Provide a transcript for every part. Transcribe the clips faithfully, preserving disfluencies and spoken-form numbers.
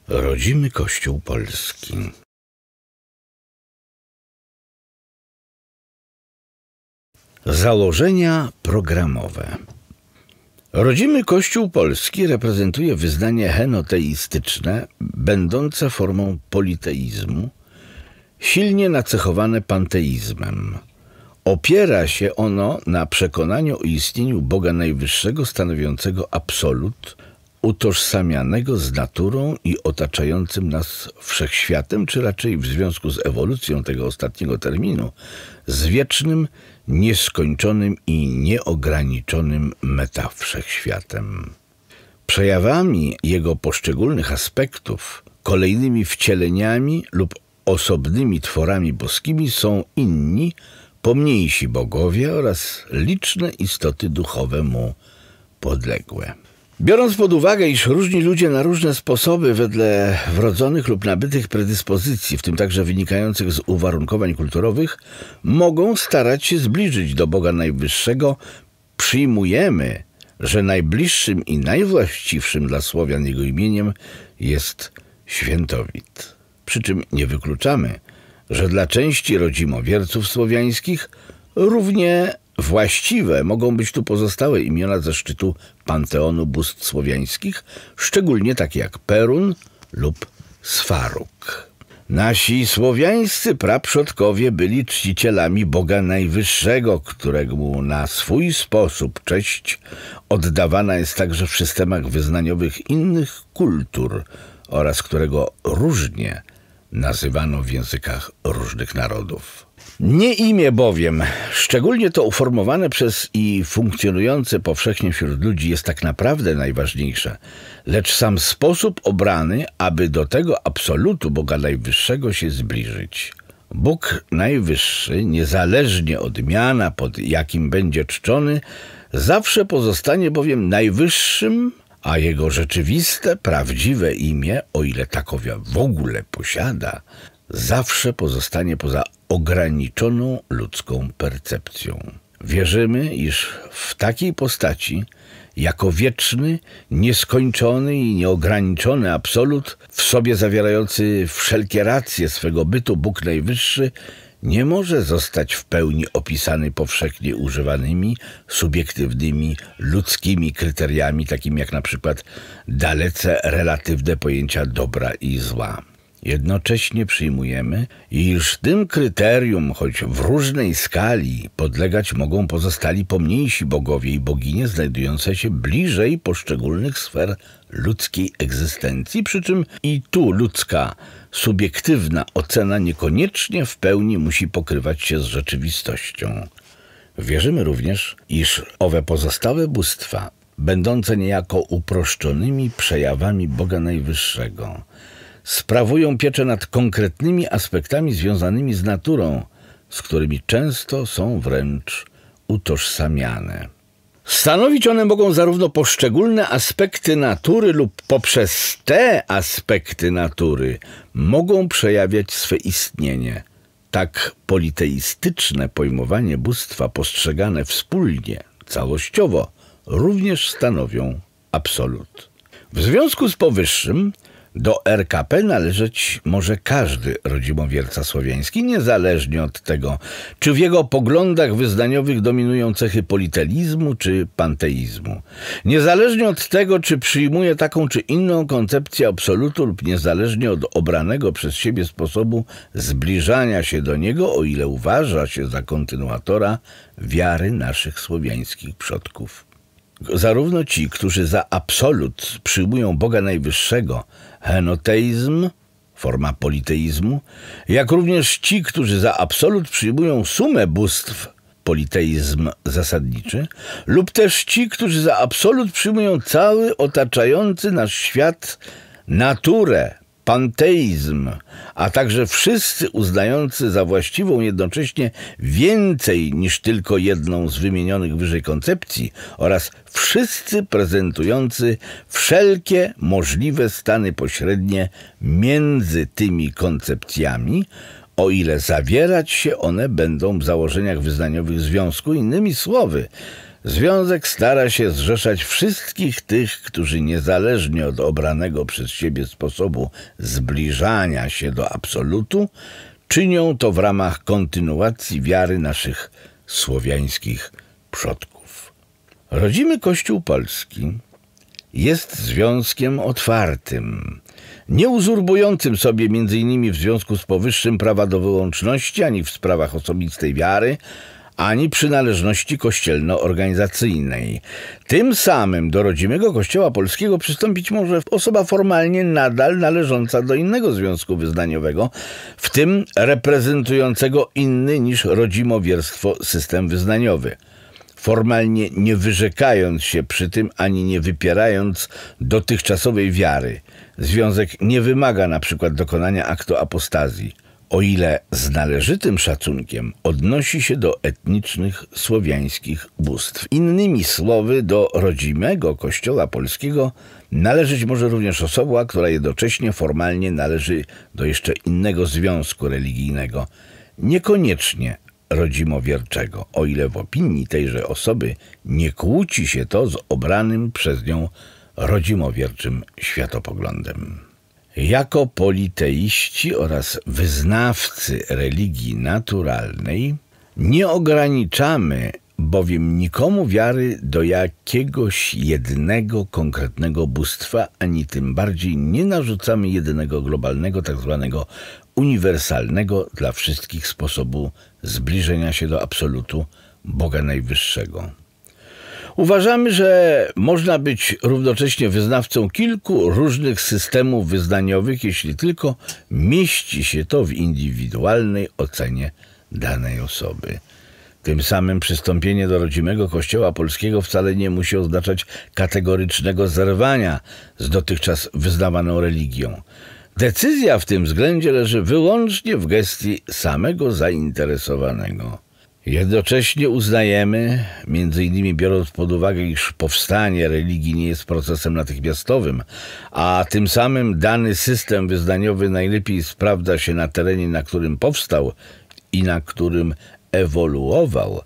Rodzimy Kościół polski. Założenia programowe. Rodzimy Kościół polski reprezentuje wyznanie henoteistyczne, będące formą politeizmu, silnie nacechowane panteizmem. Opiera się ono na przekonaniu o istnieniu Boga Najwyższego stanowiącego absolut, utożsamianego z naturą i otaczającym nas wszechświatem, czy raczej w związku z ewolucją tego ostatniego terminu, z wiecznym, nieskończonym i nieograniczonym metawszechświatem. Przejawami jego poszczególnych aspektów, kolejnymi wcieleniami lub osobnymi tworami boskimi są inni, pomniejsi bogowie oraz liczne istoty duchowe mu podległe. Biorąc pod uwagę, iż różni ludzie na różne sposoby wedle wrodzonych lub nabytych predyspozycji, w tym także wynikających z uwarunkowań kulturowych, mogą starać się zbliżyć do Boga Najwyższego, przyjmujemy, że najbliższym i najwłaściwszym dla Słowian jego imieniem jest Świętowit. Przy czym nie wykluczamy, że dla części rodzimowierców słowiańskich równie właściwe mogą być tu pozostałe imiona ze szczytu panteonu bóstw słowiańskich, szczególnie takie jak Perun lub Sfaruk. Nasi słowiańscy praprzodkowie byli czcicielami Boga Najwyższego, któremu na swój sposób cześć oddawana jest także w systemach wyznaniowych innych kultur oraz którego różnie nazywano w językach różnych narodów. Nie imię bowiem, szczególnie to uformowane przez i funkcjonujące powszechnie wśród ludzi, jest tak naprawdę najważniejsze, lecz sam sposób obrany, aby do tego absolutu Boga Najwyższego się zbliżyć. Bóg Najwyższy, niezależnie od miana, pod jakim będzie czczony, zawsze pozostanie bowiem najwyższym, a jego rzeczywiste, prawdziwe imię, o ile takowe w ogóle posiada, zawsze pozostanie poza ograniczoną ludzką percepcją. Wierzymy, iż w takiej postaci, jako wieczny, nieskończony i nieograniczony absolut, w sobie zawierający wszelkie racje swego bytu, Bóg Najwyższy nie może zostać w pełni opisany powszechnie używanymi, subiektywnymi, ludzkimi kryteriami, takimi jak na przykład dalece relatywne pojęcia dobra i zła. Jednocześnie przyjmujemy, iż tym kryterium, choć w różnej skali, podlegać mogą pozostali pomniejsi bogowie i boginie znajdujące się bliżej poszczególnych sfer ludzkiej egzystencji, przy czym i tu ludzka, subiektywna ocena niekoniecznie w pełni musi pokrywać się z rzeczywistością. Wierzymy również, iż owe pozostałe bóstwa, będące niejako uproszczonymi przejawami Boga Najwyższego, sprawują pieczę nad konkretnymi aspektami związanymi z naturą, z którymi często są wręcz utożsamiane. Stanowić one mogą zarówno poszczególne aspekty natury lub poprzez te aspekty natury mogą przejawiać swe istnienie. Tak politeistyczne pojmowanie bóstwa postrzegane wspólnie, całościowo, również stanowią absolut. W związku z powyższym do R K P należeć może każdy rodzimowierca słowiański, niezależnie od tego, czy w jego poglądach wyznaniowych dominują cechy politeizmu czy panteizmu. Niezależnie od tego, czy przyjmuje taką czy inną koncepcję absolutu lub niezależnie od obranego przez siebie sposobu zbliżania się do niego, o ile uważa się za kontynuatora wiary naszych słowiańskich przodków. Zarówno ci, którzy za absolut przyjmują Boga Najwyższego, henoteizm, forma politeizmu, jak również ci, którzy za absolut przyjmują sumę bóstw, politeizm zasadniczy, lub też ci, którzy za absolut przyjmują cały otaczający nasz świat, naturę, panteizm, a także wszyscy uznający za właściwą jednocześnie więcej niż tylko jedną z wymienionych wyżej koncepcji oraz wszyscy prezentujący wszelkie możliwe stany pośrednie między tymi koncepcjami, o ile zawierać się one będą w założeniach wyznaniowych związku. Innymi słowy, Związek stara się zrzeszać wszystkich tych, którzy niezależnie od obranego przez siebie sposobu zbliżania się do absolutu, czynią to w ramach kontynuacji wiary naszych słowiańskich przodków. Rodzimy Kościół polski jest związkiem otwartym, nie uzurbującym sobie między innymi w związku z powyższym prawa do wyłączności ani w sprawach osobistej wiary, ani przynależności kościelno-organizacyjnej. Tym samym do rodzimego Kościoła polskiego przystąpić może osoba formalnie nadal należąca do innego związku wyznaniowego, w tym reprezentującego inny niż rodzimowierstwo system wyznaniowy, formalnie nie wyrzekając się przy tym ani nie wypierając dotychczasowej wiary. Związek nie wymaga na przykład dokonania aktu apostazji, o ile z należytym szacunkiem odnosi się do etnicznych słowiańskich bóstw. Innymi słowy, do rodzimego Kościoła polskiego należeć może również osoba, która jednocześnie formalnie należy do jeszcze innego związku religijnego, niekoniecznie rodzimowierczego, o ile w opinii tejże osoby nie kłóci się to z obranym przez nią rodzimowierczym światopoglądem. Jako politeiści oraz wyznawcy religii naturalnej nie ograniczamy bowiem nikomu wiary do jakiegoś jednego konkretnego bóstwa, ani tym bardziej nie narzucamy jedynego globalnego, tak zwanego uniwersalnego dla wszystkich sposobu zbliżenia się do absolutu Boga Najwyższego. Uważamy, że można być równocześnie wyznawcą kilku różnych systemów wyznaniowych, jeśli tylko mieści się to w indywidualnej ocenie danej osoby. Tym samym przystąpienie do rodzimego Kościoła polskiego wcale nie musi oznaczać kategorycznego zerwania z dotychczas wyznawaną religią. Decyzja w tym względzie leży wyłącznie w gestii samego zainteresowanego. Jednocześnie uznajemy, między innymi biorąc pod uwagę, iż powstanie religii nie jest procesem natychmiastowym, a tym samym dany system wyznaniowy najlepiej sprawdza się na terenie, na którym powstał i na którym ewoluował,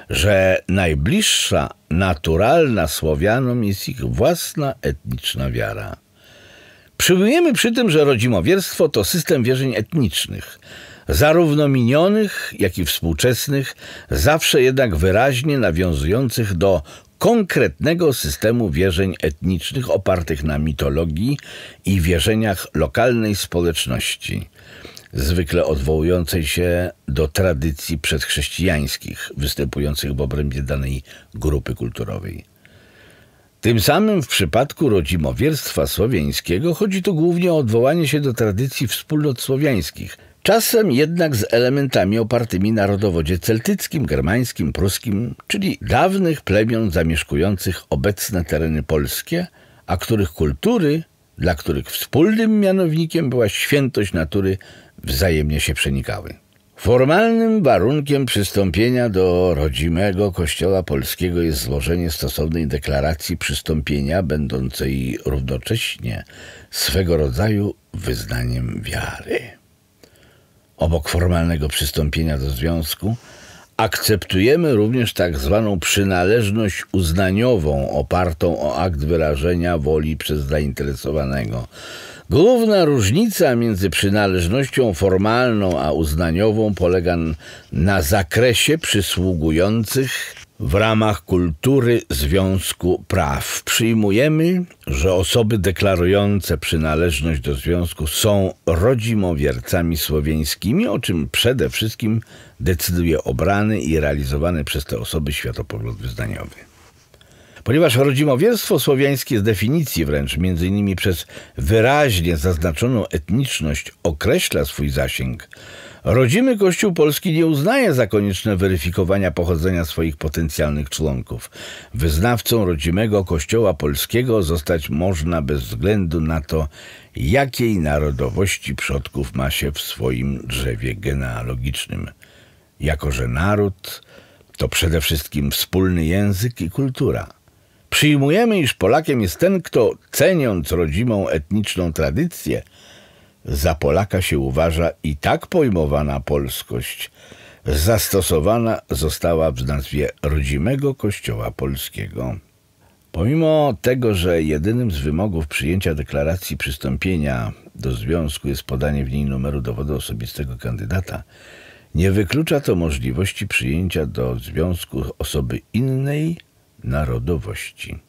że najbliższa, naturalna Słowianom jest ich własna etniczna wiara. Przyjmujemy przy tym, że rodzimowierstwo to system wierzeń etnicznych, zarówno minionych, jak i współczesnych, zawsze jednak wyraźnie nawiązujących do konkretnego systemu wierzeń etnicznych opartych na mitologii i wierzeniach lokalnej społeczności, zwykle odwołującej się do tradycji przedchrześcijańskich występujących w obrębie danej grupy kulturowej. Tym samym w przypadku rodzimowierstwa słowiańskiego chodzi tu głównie o odwołanie się do tradycji wspólnot słowiańskich, czasem jednak z elementami opartymi na rodowodzie celtyckim, germańskim, pruskim, czyli dawnych plemion zamieszkujących obecne tereny polskie, a których kultury, dla których wspólnym mianownikiem była świętość natury, wzajemnie się przenikały. Formalnym warunkiem przystąpienia do rodzimego Kościoła polskiego jest złożenie stosownej deklaracji przystąpienia, będącej równocześnie swego rodzaju wyznaniem wiary. Obok formalnego przystąpienia do związku akceptujemy również tak zwaną przynależność uznaniową opartą o akt wyrażenia woli przez zainteresowanego. Główna różnica między przynależnością formalną a uznaniową polega na zakresie przysługujących w ramach kultury związku praw. Przyjmujemy, że osoby deklarujące przynależność do związku są rodzimowiercami słowiańskimi, o czym przede wszystkim decyduje obrany i realizowany przez te osoby światopogląd wyznaniowy. Ponieważ rodzimowierstwo słowiańskie z definicji wręcz, między innymi przez wyraźnie zaznaczoną etniczność, określa swój zasięg, rodzimy Kościół polski nie uznaje za konieczne weryfikowania pochodzenia swoich potencjalnych członków. Wyznawcą rodzimego Kościoła polskiego zostać można bez względu na to, jakiej narodowości przodków ma się w swoim drzewie genealogicznym. Jako że naród to przede wszystkim wspólny język i kultura. Przyjmujemy, iż Polakiem jest ten, kto, ceniąc rodzimą etniczną tradycję, za Polaka się uważa i tak pojmowana polskość zastosowana została w nazwie rodzimego Kościoła Polskiego. Pomimo tego, że jedynym z wymogów przyjęcia deklaracji przystąpienia do związku jest podanie w niej numeru dowodu osobistego kandydata, nie wyklucza to możliwości przyjęcia do związku osoby innej narodowości.